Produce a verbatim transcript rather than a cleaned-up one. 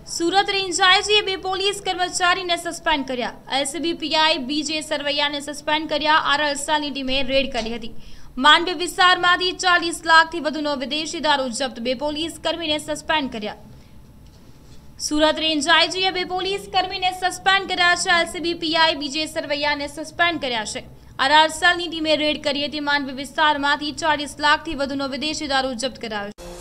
सूरत range आईजीए बे police कर्मचारी ने सस्पेंड कर्या। एलसीबी पीआई बीजे सरवैया ने सस्पेंड कर्या। आरल सालनी टीमे रेड करी हती। मानवी विस्तारमांथी चालीस लाख थी वधुनो विदेशी दारू जप्त। बे पोलीस कर्मी ने सस्पेंड कर्या। सूरत रेंज आईजीए बे पोलीस कर्मी ने सस्पेंड कर्या छे। एलसीबी पीआई बीजे सरवैया ने सस्पेंड कर्या छे। आरल सालनी टीमे रेड करी हती। मानवी विस्तारमांथी चालीस लाख थी वधुनो विदेशी दारू जप्त करायो।